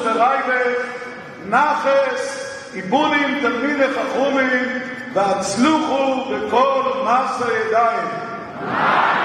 ברייבך, נחס, איבונים תלמידי חכמים, והצלוחו בכל מעשה ידיים.